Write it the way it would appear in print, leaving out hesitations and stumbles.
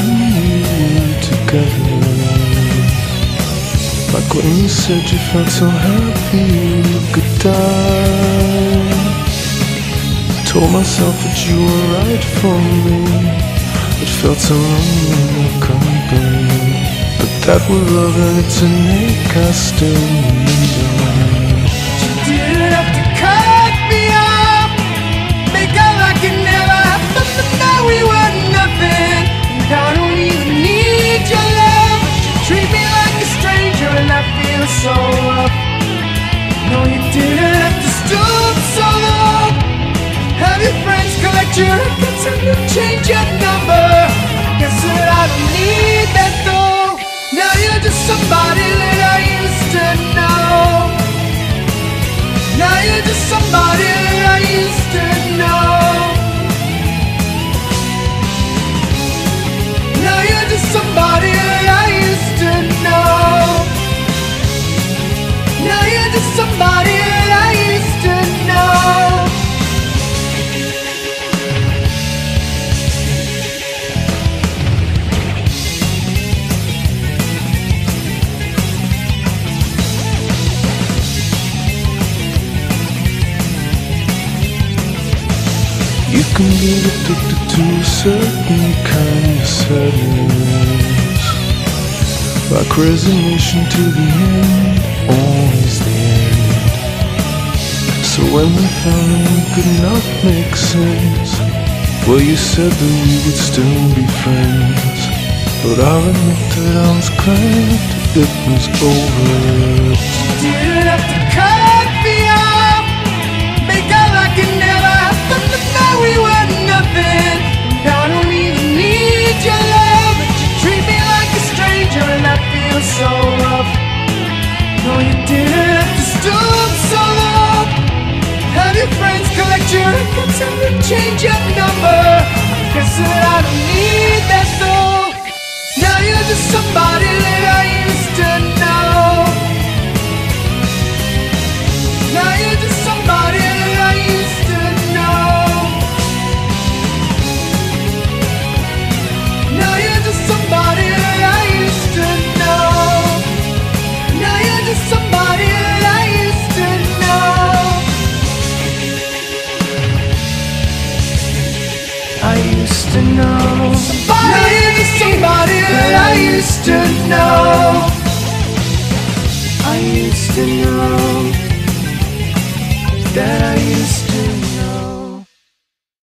and you together. Like when you said you felt so happy you could die. Told myself that you were right for me. It felt so wrong in your company. But that was love and it's a ache I still remember. You didn't have to cut me off, make out like it never happened. But now we were nothing, and I don't even need your love. But you treat me like a stranger and I feel so rough. No, you didn't have to stoop so low. Have your friends collect your records and then change your number. Guess that I don't need that though. Now you're just somebody that I used to know. Now you're just somebody that I used to know. Now you're just somebody that I used to know. Now you're just somebody that I used to know. You can get addicted to a certain kind of sadness, like resignation to the end, always the end. So when we found that we could not make sense, well, you said that we would still be friends. But I'll admit that I was glad it was over. You didn't have to cut me off, make out like it never happened. But now we were nothing, and I don't even need your love. But you treat me like a stranger and I feel so rough. No, you didn't have to stoop so low. Have your friends collect your records and then change your number. Guess that I don't need that though. Now you're just somebody that I used to know. Now you're just somebody that I used to know. Now you're just somebody that I used to know. Now you're just somebody that I used to know. I used to know somebody. Now you're just somebody that I used to know. I used to know that I used to